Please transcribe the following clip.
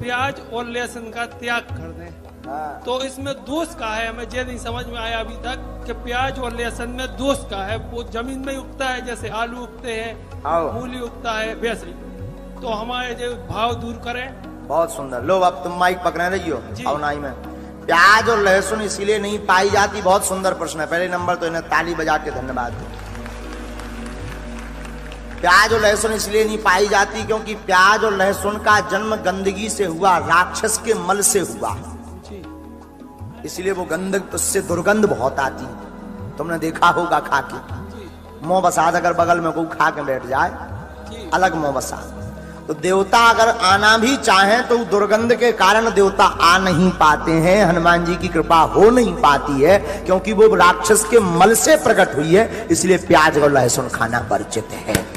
प्याज और लहसुन का त्याग कर दें। तो इसमें दोष का है, हमें ये नहीं समझ में आया अभी तक कि प्याज और लहसुन में दोष का है। वो जमीन में उगता है, जैसे आलू उगते हैं, मूली उगता है, वैसे ही। तो हमारे जो भाव दूर करें। बहुत सुंदर। लो अब तुम माइक पकड़े रहियो अवनाई में। प्याज और लहसुन इसलिए नहीं पाई जाती, बहुत सुंदर प्रश्न है। पहले नंबर तो इन्हें ताली बजा के धन्यवाद दो। प्याज और लहसुन इसलिए नहीं पाई जाती क्योंकि प्याज और लहसुन का जन्म गंदगी से हुआ, राक्षस के मल से हुआ, इसलिए वो गंदग, उससे दुर्गंध बहुत आती। तुमने देखा होगा खा के। मोह बसात अगर बगल में कोई खा के बैठ जाए, अलग मोह बसात। तो देवता अगर आना भी चाहें तो दुर्गंध के कारण देवता आ नहीं पाते हैं। हनुमान जी की कृपा हो नहीं पाती है क्योंकि वो राक्षस के मल से प्रकट हुई है, इसलिए प्याज और लहसुन खाना वर्जित है।